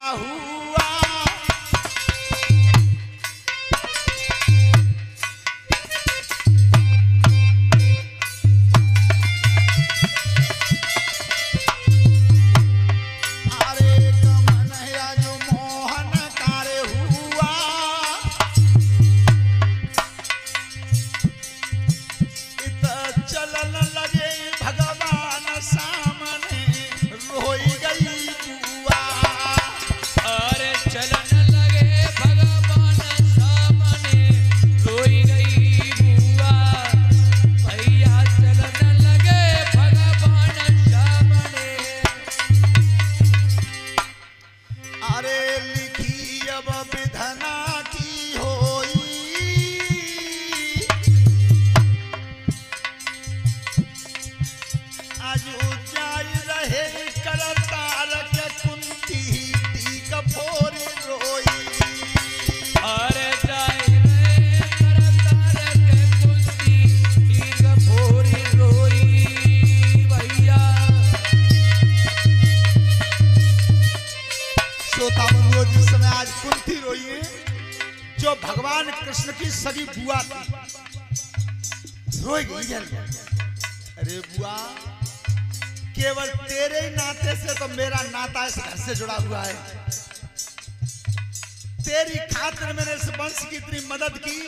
हुआ जो भगवान कृष्ण की सगी बुआ थी, रोई गई। अरे बुआ, केवल तेरे ही नाते से तो मेरा नाता इस घर से जुड़ा हुआ है। तेरी खातिर मैंने इस वंश की इतनी मदद की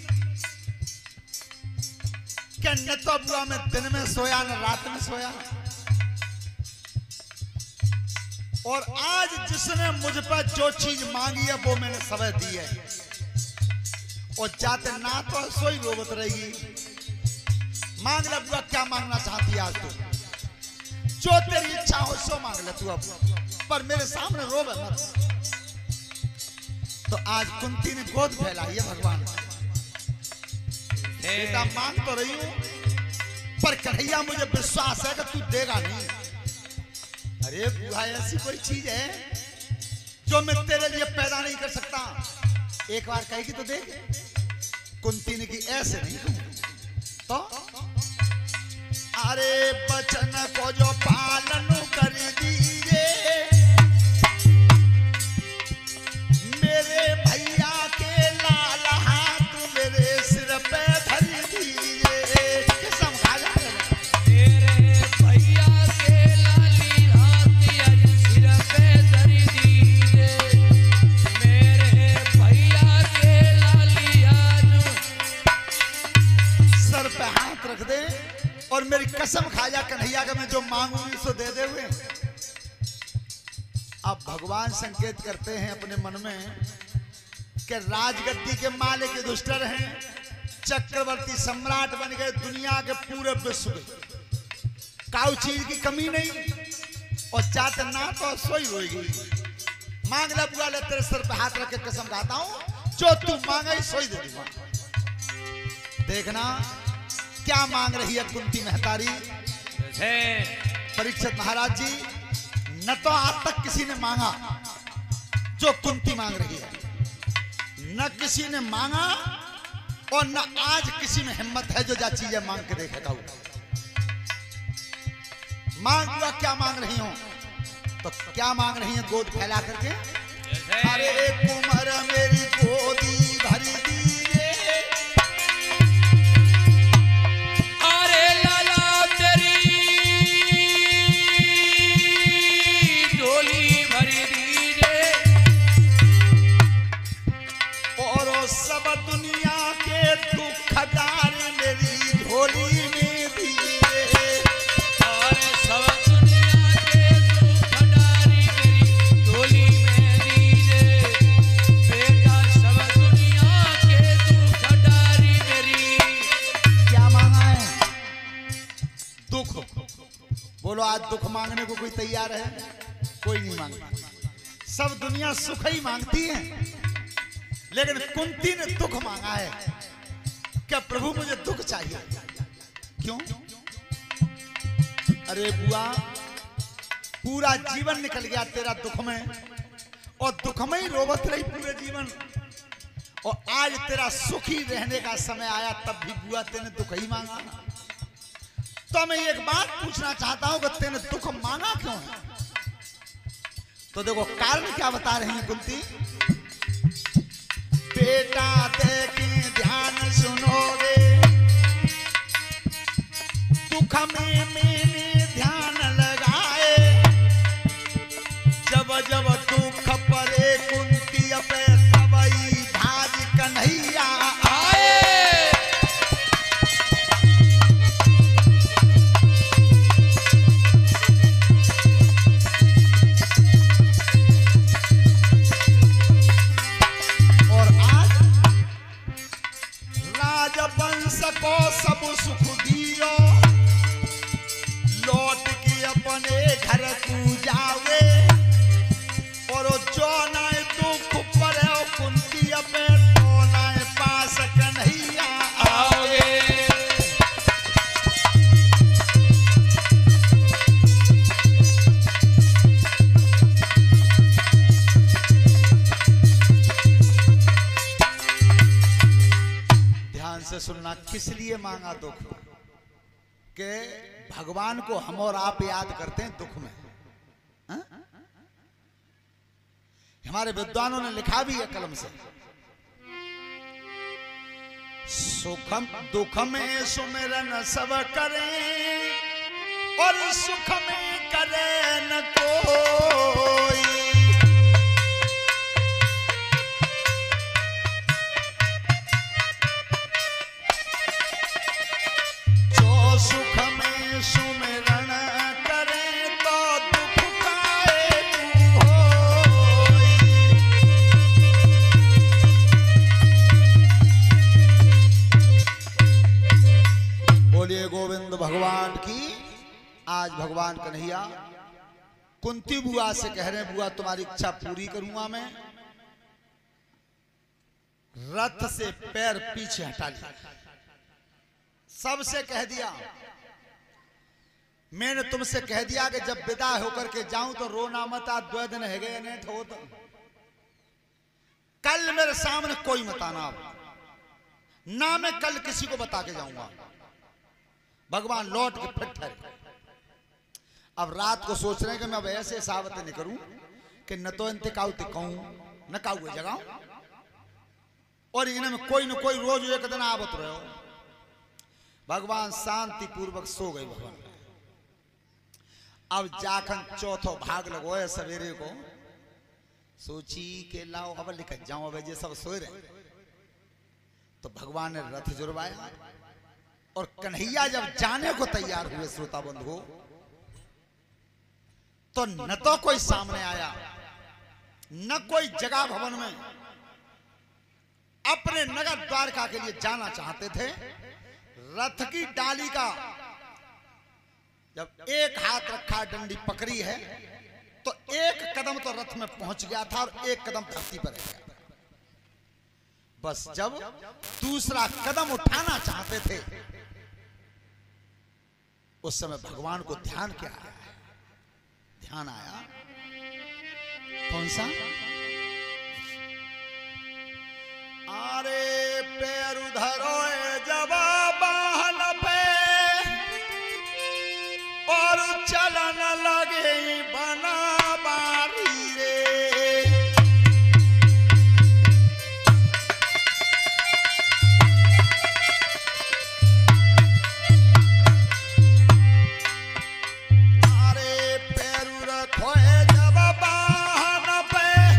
कि न तो बुआ मैं दिन में सोया न रात में सोया। और आज जिसने मुझ पर जो चीज मांगी है वो मैंने सब दी है। और जाते ना तो सोई रोबत रहेगी। मांग ले बुआ, क्या मांगना चाहती है आज तू? जो तेरी इच्छा हो सो मांग ले तू अब, पर मेरे सामने रोवे मत। तो आज कुंती ने गोद फैलाई है भगवान। बेटा मांग तो रही हूं, पर कन्हैया मुझे विश्वास है कि तू देगा नहीं। अरे बुआ, ऐसी कोई चीज है जो मैं तेरे लिए पैदा नहीं कर सकता? एक बार कहेगी तो देख। कुंती ने की ऐसे नहीं तो। अरे बचन को जो पालन कर दीजिए, मेरे भैया के लाल हाथ मेरे सिर पे धर दीजिए। कसम खा जा मेरे भैया के लाली हाथ सिर पे धर दीजिए। मेरे भैया के लाली सर पे हाथ रख दे और मेरी कसम खा जा कन्हैया का मैं जो मांगूंगी सो दे दे हुए। अब भगवान संकेत करते हैं अपने मन में कि राजगद्दी के मालिक युधिष्ठिर हैं, चक्रवर्ती सम्राट बन गए दुनिया के पूरे विश्व के। काउ चीज की कमी नहीं। और जाते ना तो सोई रोएगी। मांग ले बुआ, ले तेरे सर पे हाथ रख के कसम खाता हूं, जो तू मांगा ही सोई दे दूंगा। देखना क्या मांग रही है कुंती महतारी। परीक्षित महाराज जी, न तो आज तक किसी ने मांगा जो कुंती मांग रही है, न किसी ने मांगा और न आज किसी में हिम्मत है जो जा चीजें मांग के देखेगा। मांग हुआ क्या मांग रही हो? तो क्या मांग रही है गोद फैला करके? अरे कुमार मेरी गोदी भर दीजिए। अरे लाला तेरी झोली भर दीजिए। और सब दुनिया के दुख डाल मेरी झोली में दीजिए। और सब दुनिया के दुख डाल मेरी झोली में दीजिए। बेटा सब दुनिया के दुख डाल मेरी। क्या मांगा है? दुख। बोलो, आज दुख मांगने को कोई तैयार है? कोई नहीं मांगता। सब दुनिया सुख ही मांगती है, लेकिन कुंती ने दुख मांगा है। क्या प्रभु मुझे दुख चाहिए? क्यों? अरे बुआ, पूरा जीवन निकल गया तेरा दुख में, और दुख में ही रोबत रही पूरे जीवन। और आज तेरा सुखी रहने का समय आया, तब भी बुआ तेने दुख ही मांगा। तो मैं एक बात पूछना चाहता हूं कि तेने दुख मांगा क्यों है? तो देखो कारण क्या बता रही है कुंती। बेटा देखे ध्यान सुनोगे, दुख में मैंने ध्यान लगाए, जब जब दुख परे कुंती पे तबई भाज कन्हैया आए। राजवंश को सब सुख दियो, लौट के अपने घर तू जावे, और जो नाय दुख पड़े कुंती पे तो नाय पास कन्हैया आओगे। से सुनना, किस लिए मांगा दुख? कि भगवान को हम और आप याद करते हैं दुख में। हा? हमारे विद्वानों ने लिखा भी है कलम से, सुखम दुख में सुमिरन सब करें, और सुख में करे न कोई। सुख में सुमिरन करे तो दुख काहे तू होई। बोलिए गोविंद भगवान की। आज भगवान कन्हैया कुंती बुआ से कह रहे हैं, बुआ तुम्हारी इच्छा पूरी करूंगा मैं। रथ से पैर पीछे हटा लिया, सबसे कह दिया, मैंने तुमसे कह दिया कि जब विदा होकर के जाऊं तो रोना मत, आज 2 दिन है गए नहीं ठो तो कल मेरे सामने कोई मत आना ना, मैं कल किसी को बता के जाऊंगा। भगवान लौट के फिर ठहरे। अब रात को सोच रहे हैं कि मैं अब ऐसे सावत नहीं करूं कि न तो इंतकाऊ कहूं न काऊ जगाऊं, और इनमें कोई न कोई रोज एक दिन आवत रहे। भगवान शांति पूर्वक सो गए। भगवान अब जाखन चौथो भाग लगो है सवेरे को, सोची के लाओ अब लिख जाऊं, अब ये सब सोए रहे। तो भगवान ने रथ जुड़वाया, और कन्हैया जब जाने को तैयार हुए श्रोता बंधु, तो न तो कोई सामने आया न कोई जगह भवन में, अपने नगर द्वारका के लिए जाना चाहते थे। रथ की डाली का जब एक हाथ रखा, डंडी पकड़ी है, तो एक कदम तो रथ में पहुंच गया था और एक कदम धरती पर रह गया। बस जब दूसरा कदम उठाना चाहते थे, उस समय भगवान को ध्यान क्या आया? ध्यान आया कौन सा? अरे पैर धरो जब बाहन पे, और चलन लगे बना बारी रे। अरे पैर रखो जब बाहन पे,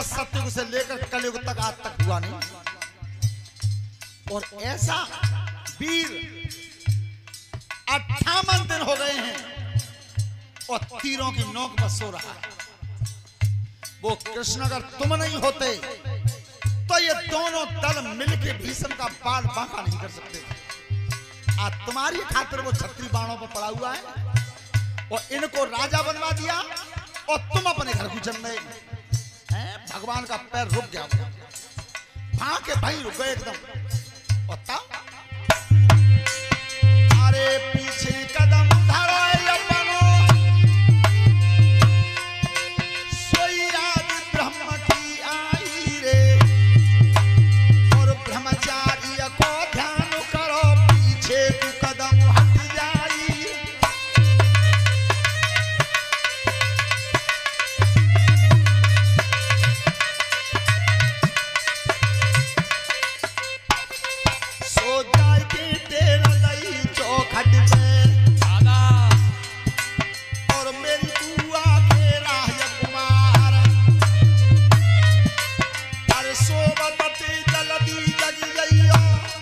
सतयुग से लेकर कलयुग तक आज तक हुआ नहीं। और ऐसा वीर 58 दिन हो गए हैं और तीरों की नोक पर सो रहा है। वो कृष्ण अगर तुम नहीं होते तो ये दोनों दल मिलके भीष्म का बाल बांका नहीं कर सकते। आज तुम्हारी खातिर वो छत्री बाणों पर पड़ा हुआ है और इनको राजा बनवा दिया और तुम अपने घर को चल रहे हैं। भगवान का पैर रुक गया, भाग के भाई रुक गए एकदम। और तब अरे पीछे कदम धरो अपनो, सोई याद ब्रह्म की आई रे, और ब्रह्मचारी को ध्यान करो, पीछे तू कदम हट जाई। सो जाए के तेरा दई चौखट पे दादा और मेरी बुआ के राज कुमार, अरे सोबत जल्दी जग गईया।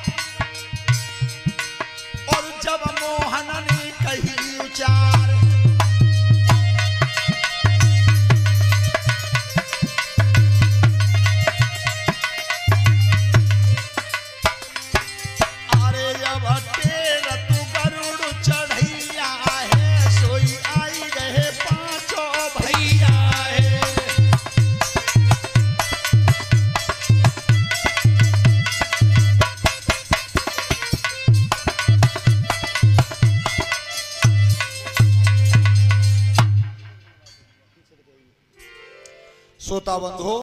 और जब मोहन ने कही उचार, अरे जब टेर तू गरुड़ चढ़ैया है, सोई आई गए पांचों भैया है। श्रोता बंधु